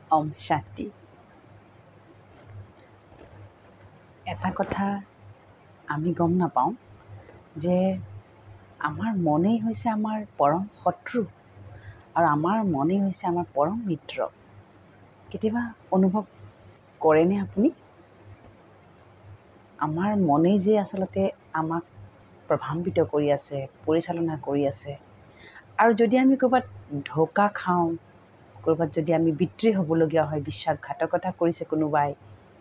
ওম শান্তি। এটা কথা আমি গম নাপাওঁ যে আমাৰ মনেই হৈছে আমাৰ পৰম শত্ৰু আৰু আমাৰ মনেই হৈছে আমাৰ পৰম মিত্ৰ। কেতিয়াবা অনুভৱ কৰেনে আপুনি? আমাৰ মনেই যে আচলতে আমাক প্ৰভাৱান্বিত কৰি আছে, পৰিচালনা কৰি আছে। আৰু যদি আমি ক'ৰবাত ধোকা খাওঁ, ক'ৰবাত যদি আমি বিত্ৰী হ'বলগীয়া হয়, বিশ্বাসঘাতকতা কৰিছে কোনোবাই,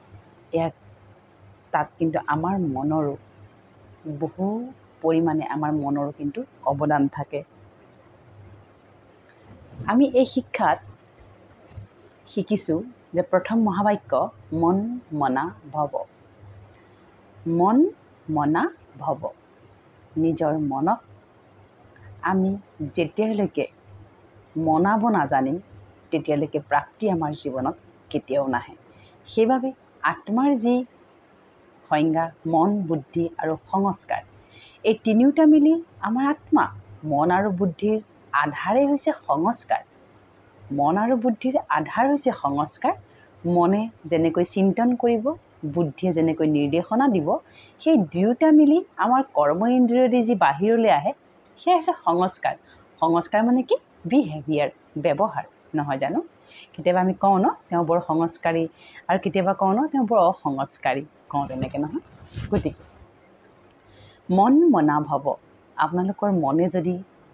তাত কিন্তু আমাৰ মনৰো বহু পৰিমাণে আমাৰ মনৰো কিন্তু অৱদান থাকে। আমি এই শিক্ষাত শিকিছোঁ যে প্ৰথম মহাবাক্য মন মনা ভৱ। মন মনা ভৱ। নিজৰ মনক আমি যেতিয়ালৈকে মনাব নাজানিম তেতিয়ালৈকে প্ৰাপ্তি আমাৰ জীৱনত কেতিয়াও নাহে। সেইবাবে আত্মাৰ যি সংজ্ঞা, মন, বুদ্ধি আৰু সংস্কাৰ, এই তিনিওটা মিলি আমাৰ আত্মা। মন আৰু বুদ্ধিৰ আধাৰেই হৈছে সংস্কাৰ। মন আৰু বুদ্ধিৰ আধাৰ হৈছে সংস্কাৰ। মনে যেনেকৈ চিন্তন কৰিব, বুদ্ধিয়ে যেনেকৈ নিৰ্দেশনা দিব, সেই দুয়োটা মিলি আমাৰ কৰ্ম ইন্দ্ৰিয়দি যি বাহিৰলৈ আহে, সেয়া হৈছে সংস্কাৰ। সংস্কাৰ মানে কি? বিহেভিয়াৰ, ব্যৱহাৰ, নহয় জানো? কেতিয়াবা আমি কওঁ ন, তেওঁ বৰ সংস্কাৰী, আৰু কেতিয়াবা কওঁ ন, তেওঁ বৰ অসংস্কাৰী, কওঁ তেনেকৈ নহয়? গতিকে মন মনা ভৱ। আপোনালোকৰ মনে যদি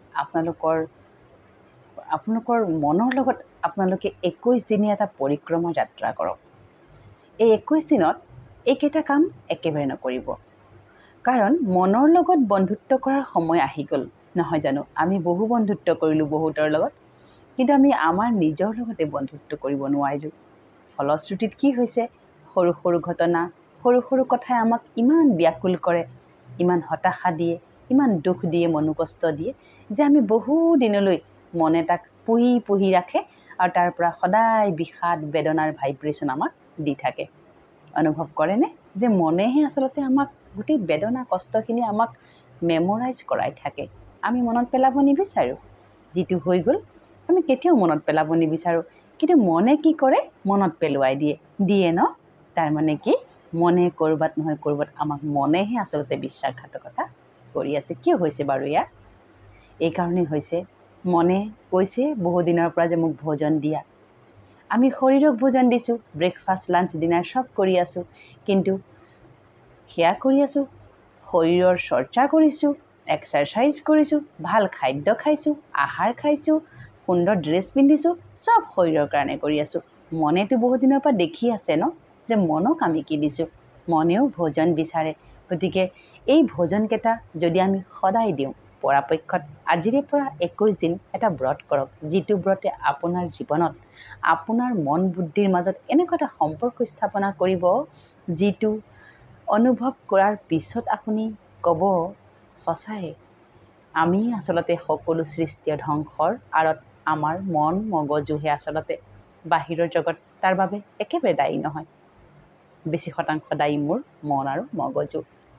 আপোনালোকৰ মনৰ লগত আপোনালোকে 21 দিনীয়া এটা পৰিক্ৰমা যাত্ৰা কৰক। এই 21 দিনত এইকেইটা কাম একেবাৰে নকৰিব। কাৰণ মনৰ লগত বন্ধুত্ব কৰাৰ সময় আহি গ'ল, নহয় জানো? আমি বহু বন্ধুত্ব কৰিলোঁ বহুতৰ লগত, কিন্তু আমি আমাৰ নিজৰ লগতে বন্ধুত্ব কৰিব নোৱাৰিলোঁ। ফলশ্ৰুতিত কি হৈছে? সৰু সৰু ঘটনা, সৰু সৰু কথাই আমাক ইমান ব্যাকুল কৰে, ইমান হতাশা দিয়ে, ইমান দুখ দিয়ে, মনোকষ্ট দিয়ে, যে আমি বহু দিনলৈ মনে তাক পুহি ৰাখে, আৰু তাৰ পৰা সদায় বিষাদ বেদনাৰ ভাইব্ৰেশ্যন আমাক দি থাকে। অনুভৱ কৰেনে যে মনেহে আচলতে আমাক গোটেই বেদনা কষ্টখিনি আমাক মেমৰাইজ কৰাই থাকে? আমি মনত পেলাব নিবিচাৰোঁ। যিটো হৈ গ'ল আমি কেতিয়াও মনত পেলাব নিবিচাৰোঁ, কিন্তু মনে কি কৰে? মনত পেলোৱাই দিয়ে ন? তাৰমানে কি? মনে ক'ৰবাত নহয় ক'ৰবাত আমাক মনেহে আচলতে বিশ্বাসঘাতকতা কৰি আছে। কিয় হৈছে বাৰু এয়া? এইকাৰণেই হৈছে, মনে কৈছে বহুদিনৰ পৰা যে মোক ভোজন দিয়া। আমি শৰীৰক ভোজন দিছোঁ, ব্ৰেকফাষ্ট, লাঞ্চ, ডিনাৰ চব কৰি আছোঁ, কিন্তু সেয়া কৰি আছোঁ, শৰীৰৰ চৰ্চা কৰিছোঁ, এক্সাৰচাইজ কৰিছোঁ, ভাল খাদ্য খাইছোঁ, আহাৰ খাইছোঁ, সুন্দৰ ড্ৰেছ পিন্ধিছোঁ, চব শৰীৰৰ কাৰণে কৰি আছোঁ। মনেতো বহুদিনৰ পৰা দেখি আছে ন যে মনক আমি কি দিছোঁ? মনেও ভোজন বিচাৰে। গতিকে এই ভোজনকেইটা যদি আমি সদায় দিওঁ, পৰাপক্ষত আজিৰে পৰা 21 দিন এটা ব্ৰত কৰক, যিটো ব্ৰতে আপোনাৰ জীৱনত আপোনাৰ মন বুদ্ধিৰ মাজত এনেকুৱা এটা সম্পৰ্ক স্থাপনা কৰিব, যিটো অনুভৱ কৰাৰ পিছত আপুনি ক'ব, সঁচাই আমি আচলতে সকলো সৃষ্টিৰ ধ্বংসৰ আঁৰত আমাৰ মন মগজুহে আচলতে, বাহিৰৰ জগত তাৰ বাবে একেবাৰে দায়ী নহয়। বেছি শতাংশ দায়ী মোৰ মন আৰু মগজু।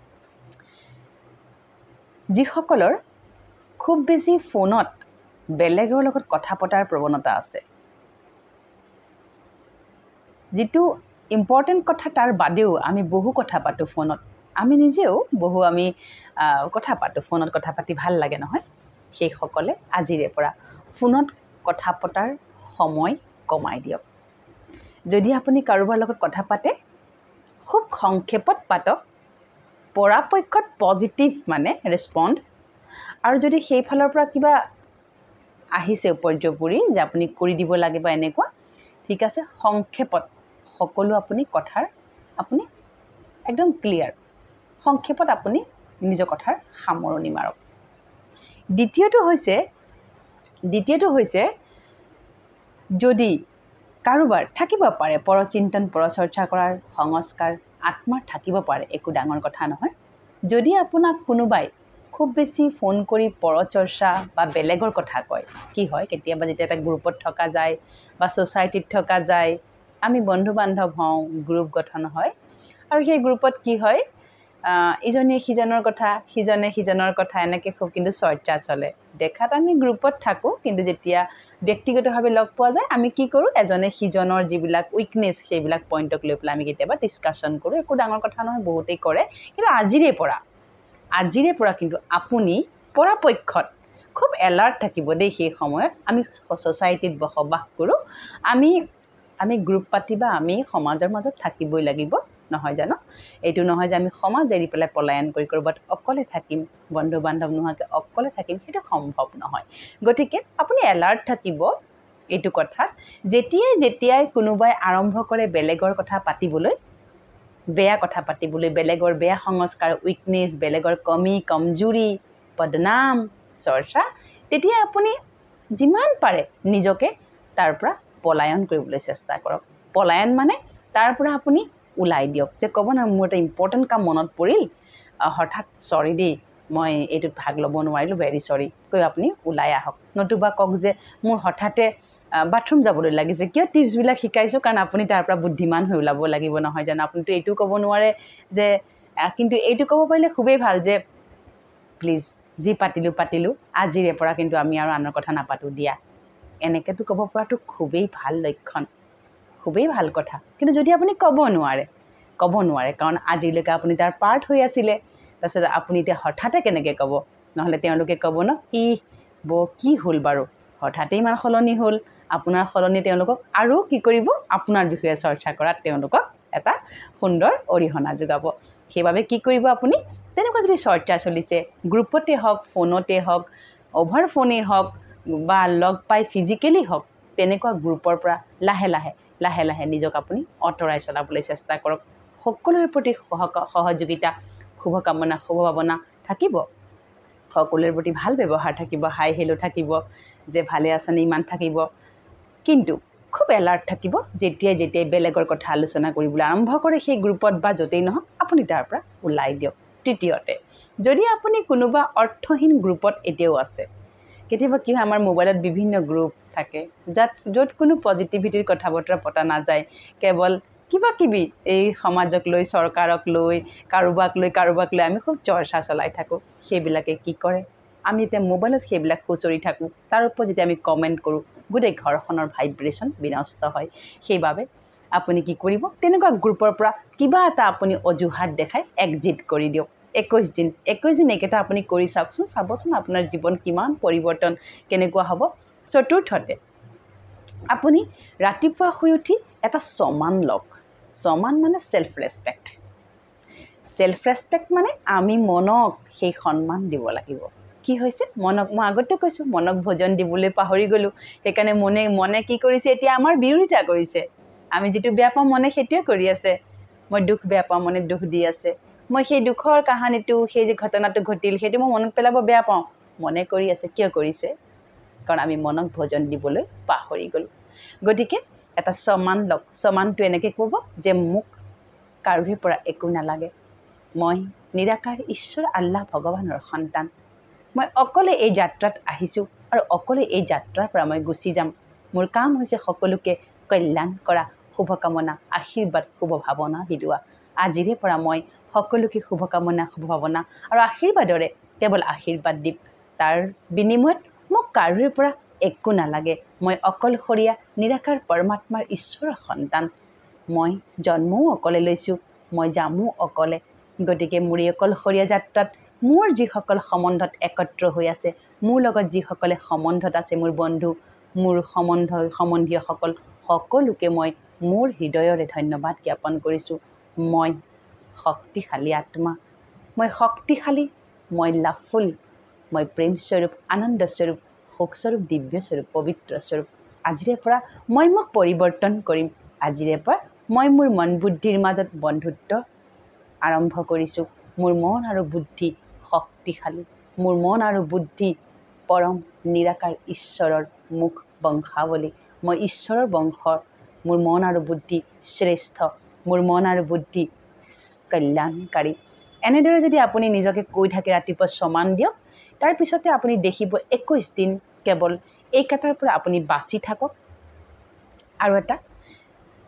যিসকলৰ খুব বেছি ফোনত বেলেগৰ লগত কথা পতাৰ প্ৰৱণতা আছে, যিটো ইম্পৰ্টেণ্ট কথা তাৰ বাদেও আমি বহু কথা পাতোঁ ফোনত, আমি নিজেও আমি কথা পাতোঁ, ফোনত কথা পাতি ভাল লাগে নহয়? সেইসকলে আজিৰে পৰা ফোনত কথা পতাৰ সময় কমাই দিয়ক। যদি আপুনি কাৰোবাৰ লগত কথা পাতে, খুব সংক্ষেপত পাতক, পৰাপক্ষত পজিটিভ মানে ৰেছপণ্ড। আৰু যদি সেইফালৰ পৰা কিবা আহিছে উপৰ্যুপৰি যে আপুনি কৰি দিব লাগে বা এনেকুৱা, ঠিক আছে, সংক্ষেপত সকলো আপুনি একদম ক্লিয়াৰ, সংক্ষেপত আপুনি নিজৰ কথাৰ সামৰণি মাৰক। দ্বিতীয়টো হৈছে যদি কাৰোবাৰ থাকিব পাৰে পৰচিন্তন, পৰচৰ্চা কৰাৰ সংস্কাৰ, আত্মাৰ থাকিব পাৰে, একো ডাঙৰ কথা নহয়। যদি আপোনাক কোনোবাই খুব বেছি ফোন কৰি পৰচৰ্চা বা বেলেগৰ কথা কয়, কি হয় কেতিয়াবা যেতিয়া এটা গ্ৰুপত থকা যায় বা ছ'চাইটিত থকা যায়, আমি বন্ধু বান্ধৱ হওঁ, গ্ৰুপ গঠন হয়, আৰু সেই গ্ৰুপত কি হয়, ইজনে সিজনৰ কথা এনেকৈ খুব কিন্তু চৰ্চা চলে দেখাত আমি গ্ৰুপত থাকোঁ কিন্তু যেতিয়া ব্যক্তিগতভাৱে লগ পোৱা যায় আমি কি কৰোঁ এজনে সিজনৰ যিবিলাক উইকনেছ সেইবিলাক পইণ্টক লৈ পেলাই আমি কেতিয়াবা ডিছকাশ্যন কৰোঁ একো ডাঙৰ কথা নহয় বহুতেই কৰে কিন্তু আজিৰে পৰা কিন্তু আপুনি পৰাপক্ষত খুব এলাৰ্ট থাকিব দেই সেই সময়ত আমি ছ'চাইটিত বসবাস কৰোঁ আমি গ্ৰুপ পাতি বা আমি সমাজৰ মাজত থাকিবই লাগিব নহয় জানো এইটো নহয় যে আমি সমাজ এৰি পেলাই পলায়ন কৰি ক'ৰবাত অকলে থাকিম বন্ধু বান্ধৱ নোহোৱাকৈ অকলে থাকিম সেইটো সম্ভৱ নহয় গতিকে আপুনি এলাৰ্ট থাকিব এইটো কথাত যেতিয়াই কোনোবাই আৰম্ভ কৰে বেলেগৰ কথা পাতিবলৈ বেয়া কথা পাতিবলৈ বেলেগৰ বেয়া সংস্কাৰ উইকনেছ বেলেগৰ কমজুৰি বদনাম চৰ্চা তেতিয়া আপুনি যিমান পাৰে নিজকে তাৰ পৰা পলায়ন কৰিবলৈ চেষ্টা কৰক পলায়ন মানে তাৰ পৰা আপুনি ওলাই দিয়ক যে ক'ব না মোৰ এটা ইম্পৰ্টেণ্ট কাম মনত পৰিল হঠাৎ চৰি দেই মই এইটোত ভাগ ল'ব নোৱাৰিলোঁ ভেৰি চৰি কৈ আপুনি ওলাই আহক নতুবা কওক যে মোৰ হঠাতে বাথৰুম যাবলৈ লাগিছে কিয় টিপছবিলাক শিকাইছোঁ কাৰণ আপুনি তাৰ পৰা বুদ্ধিমান হৈ ওলাব লাগিব নহয় জানো আপুনিতো এইটো ক'ব নোৱাৰে যে কিন্তু এইটো ক'ব পাৰিলে খুবেই ভাল যে প্লিজ যি পাতিলোঁ আজিৰে পৰা কিন্তু আমি আৰু আনৰ কথা নাপাতোঁ দিয়া এনেকৈতো ক'ব পৰাটো খুবেই ভাল লক্ষণ খুবেই ভাল কথা কিন্তু যদি আপুনি ক'ব নোৱাৰে কাৰণ আজিলৈকে আপুনি তাৰ পাৰ্ট হৈ আছিলে তাৰপিছত আপুনি এতিয়া হঠাতে কেনেকৈ ক'ব নহ'লে তেওঁলোকে ক'ব ন কি হ'ল বাৰু হঠাতে ইমান সলনি হ'ল আপোনাৰ সলনি তেওঁলোকক আৰু কি কৰিব আপোনাৰ বিষয়ে চৰ্চা কৰাত তেওঁলোকক এটা সুন্দৰ অৰিহণা যোগাব সেইবাবে কি কৰিব আপুনি তেনেকুৱা যদি চৰ্চা চলিছে গ্ৰুপতে হওক ফোনতে হওক অভাৰ ফোনেই হওক বা লগ পাই ফিজিকেলি হওক তেনেকুৱা গ্ৰুপৰ পৰা লাহে লাহে নিজক আপুনি আঁতৰাই চলাবলৈ চেষ্টা কৰক সকলোৰে প্ৰতি সহযোগিতা শুভকামনা শুভভাৱনা থাকিব সকলোৰে প্ৰতি ভাল ব্যৱহাৰ থাকিব হাই হেল্ল' থাকিব যে ভালে আছেনে ইমান থাকিব কিন্তু খুব এলাৰ্ট থাকিব যেতিয়াই বেলেগৰ কথা আলোচনা কৰিবলৈ আৰম্ভ কৰে সেই গ্ৰুপত বা য'তেই নহওক আপুনি তাৰ পৰা ওলাই দিয়ক তৃতীয়তে যদি আপুনি কোনোবা অৰ্থহীন গ্ৰুপত এতিয়াও আছে কেতিয়াবা কি হয় আমাৰ মোবাইলত বিভিন্ন গ্ৰুপ থাকে য'ত কোনো পজিটিভিটিৰ কথা বতৰা পতা নাযায় কেৱল কিবাকিবি এই সমাজক লৈ চৰকাৰক লৈ কাৰোবাক লৈ আমি খুব চৰ্চা চলাই থাকোঁ সেইবিলাকে কি কৰে আমি এতিয়া মোবাইলত সেইবিলাক খুচৰি থাকোঁ তাৰ ওপৰত যেতিয়া আমি কমেণ্ট কৰোঁ গোটেই ঘৰখনৰ ভাইব্ৰেশ্যন বিনষ্ট হয় সেইবাবে আপুনি কি কৰিব তেনেকুৱা গ্ৰুপৰ পৰা কিবা এটা আপুনি অজুহাত দেখাই এক্সিট কৰি দিয়ক 21 দিন এইকেইটা আপুনি কৰি চাবচোন আপোনাৰ জীৱন কিমান পৰিৱৰ্তন কেনেকুৱা হ'ব চতুৰ্থতে আপুনি ৰাতিপুৱা শুই উঠি এটা চমান লওক চমান মানে চেল্ফ ৰেচপেক্ট মানে আমি মনক সেই সন্মান দিব লাগিব কি হৈছে মনক মই আগতে কৈছোঁ মনক ভোজন দিবলৈ পাহৰি গ'লোঁ সেইকাৰণে মনে কি কৰিছে এতিয়া আমাৰ বিৰোধিতা কৰিছে আমি যিটো বেয়া পাওঁ মনে সেইটোৱে কৰি আছে মই দুখ বেয়া পাওঁ মনে দুখ দি আছে মই সেই দুখৰ কাহিনীটো সেই যে ঘটনাটো ঘটিল সেইটো মই মনত পেলাব বেয়া পাওঁ মনে কৰি আছে কিয় কৰিছে কাৰণ আমি মনক ভোজন দিবলৈ পাহৰি গ'লোঁ গতিকে এটা চমান লওক চমানটো এনেকৈ ক'ব যে মোক কাৰোৰে পৰা একো নালাগে মই নিৰাকাৰ ঈশ্বৰ আল্লাহ ভগৱানৰ সন্তান মই অকলে এই যাত্ৰাত আহিছোঁ আৰু অকলে এই যাত্ৰাৰ পৰা মই গুচি যাম মোৰ কাম হৈছে সকলোকে কল্যাণ কৰা শুভকামনা আশীৰ্বাদ শুভভাৱনা বিলোৱা আজিৰে পৰা মই সকলোকে শুভকামনা শুভভাৱনা আৰু আশীৰ্বাদৰে কেৱল আশীৰ্বাদ দিম তাৰ বিনিময়ত মোক কাৰোৰে পৰা একো নালাগে মই অকলশৰীয়া নিৰাকাৰ পৰমাত্মাৰ ঈশ্বৰৰ সন্তান মই জন্মও অকলে লৈছোঁ মই যামো অকলে গতিকে মোৰ এই অকলশৰীয়া যাত্ৰাত মোৰ যিসকল সম্বন্ধত একত্ৰ হৈ আছে মোৰ লগত যিসকলে সম্বন্ধত আছে মোৰ বন্ধু মোৰ সম্বন্ধীয়সকল সকলোকে মই মোৰ হৃদয়ৰে ধন্যবাদ জ্ঞাপন কৰিছোঁ মই শক্তিশালী আত্মা মই শক্তিশালী মই লাভফুল মই প্ৰেমস্বৰূপ আনন্দস্বৰূপ সুখস্বৰূপ দিব্যস্বৰূপ পবিত্ৰস্বৰূপ আজিৰে পৰা মই মোক পৰিৱৰ্তন কৰিম আজিৰে পৰা মই মোৰ মন বুদ্ধিৰ মাজত বন্ধুত্ব আৰম্ভ কৰিছোঁ মোৰ মন আৰু বুদ্ধি শক্তিশালী মোৰ মন আৰু বুদ্ধি পৰম নিৰাকাৰ ঈশ্বৰৰ মুখ বংশাৱলী মই ঈশ্বৰৰ বংশৰ মোৰ মন আৰু বুদ্ধি শ্ৰেষ্ঠ মোৰ মন আৰু বুদ্ধি কল্যাণকাৰী এনেদৰে যদি আপুনি নিজকে কৈ থাকে ৰাতিপুৱা চমান দিয়ক তাৰপিছতে আপুনি দেখিব 21 দিন কেৱল এইকেইটাৰ পৰা আপুনি বাচি থাকক আৰু এটা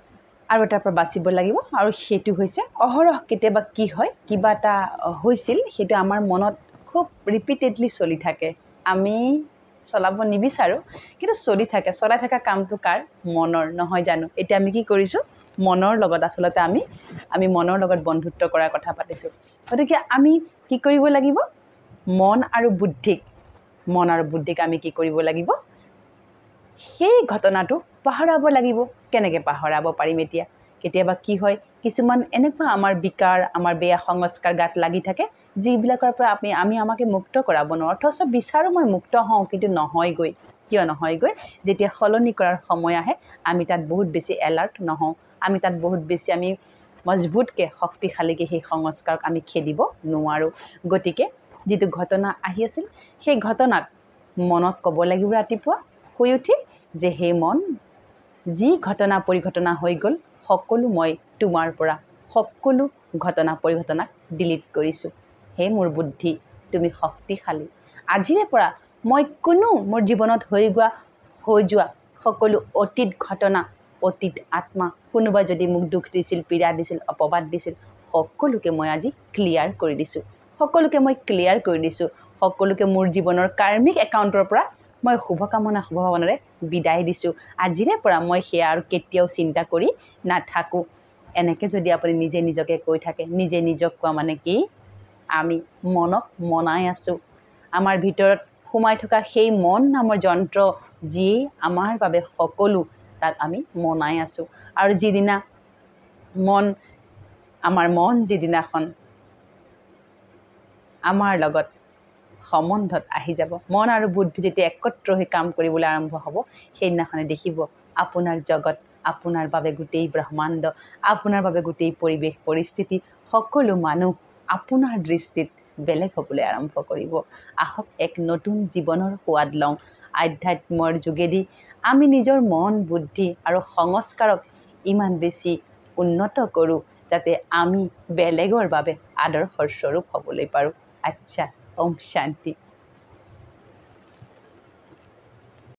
আৰু এটাৰ পৰা বাচিব লাগিব আৰু সেইটো হৈছে অহৰহ কেতিয়াবা কি হয় কিবা এটা হৈছিল সেইটো আমাৰ মনত খুব ৰিপিটেডলি চলি থাকে আমি চলাব নিবিচাৰোঁ কিন্তু চলাই থকা কামটো কাৰ মনৰ নহয় জানো এতিয়া আমি কি কৰিছোঁ মনৰ লগত আচলতে আমি মনৰ লগত বন্ধুত্ব কৰাৰ কথা পাতিছোঁ গতিকে আমি কি কৰিব লাগিব মন আৰু বুদ্ধিক আমি কি কৰিব লাগিব সেই ঘটনাটো পাহৰাব লাগিব কেনেকৈ পাহৰাব পাৰিম এতিয়া কেতিয়াবা কি হয় কিছুমান এনেকুৱা আমাৰ বিকাৰ আমাৰ বেয়া সংস্কাৰ গাত লাগি থাকে যিবিলাকৰ পৰা আমি আমাকে মুক্ত কৰাব নোৱাৰোঁ অথচ বিচাৰোঁ মই মুক্ত হওঁ কিন্তু নহয়গৈ কিয় নহয়গৈ যেতিয়া সলনি কৰাৰ সময় আহে আমি তাত বহুত বেছি এলাৰ্ট নহওঁ আমি তাত বহুত বেছি আমি মজবুতকৈ শক্তিশালীকৈ সেই সংস্কাৰক আমি খেদিব নোৱাৰোঁ গতিকে যিটো ঘটনা আহি আছিল সেই ঘটনাক মনত ক'ব লাগিব ৰাতিপুৱা শুই উঠি যে হে মন যি ঘটনা পৰিঘটনা হৈ গ'ল সকলো মই তোমাৰ পৰা সকলো ঘটনা পৰিঘটনাক ডিলিট কৰিছোঁ হে মোৰ বুদ্ধি তুমি শক্তিশালী আজিৰে পৰা মই কোনো মোৰ জীৱনত হৈ যোৱা সকলো অতীত ঘটনা অতীত আত্মা কোনোবা যদি মোক দুখ দিছিল পীড়া দিছিল অপবাদ দিছিল সকলোকে মই আজি ক্লিয়াৰ কৰি দিছোঁ সকলোকে মোৰ জীৱনৰ কাৰ্মিক একাউণ্টৰ পৰা মই শুভভাৱনাৰে বিদায় দিছোঁ আজিৰে পৰা মই সেয়া আৰু কেতিয়াও চিন্তা কৰি নাথাকোঁ এনেকৈ যদি আপুনি নিজে নিজকে কৈ থাকে নিজে নিজক কোৱা মানে কি আমি মনক মনাই আছোঁ আমাৰ ভিতৰত সোমাই থকা সেই মন নামৰ যন্ত্ৰ যিয়ে আমাৰ বাবে সকলো তাক আমি মনাই আছোঁ আৰু যিদিনা আমাৰ মন যিদিনাখন আমাৰ লগত সম্বন্ধত আহি যাব মন আৰু বুদ্ধি যেতিয়া একত্ৰ হৈ কাম কৰিবলৈ আৰম্ভ হ'ব সেইদিনাখনে দেখিব আপোনাৰ জগত আপোনাৰ বাবে গোটেই ব্ৰহ্মাণ্ড আপোনাৰ বাবে গোটেই পৰিৱেশ পৰিস্থিতি সকলো মানুহ আপোনাৰ দৃষ্টিত বেলেগ হ'বলৈ আৰম্ভ কৰিব আহক এক নতুন জীৱনৰ সোৱাদ লওঁ আধ্যাত্মৰ যোগেদি আমি নিজৰ মন বুদ্ধি আৰু সংস্কাৰক ইমান বেছি উন্নত কৰোঁ যাতে আমি বেলেগৰ বাবে আদৰ্শৰ স্বৰূপ হ'বলৈ পাৰোঁ আচ্ছা ওম শান্তি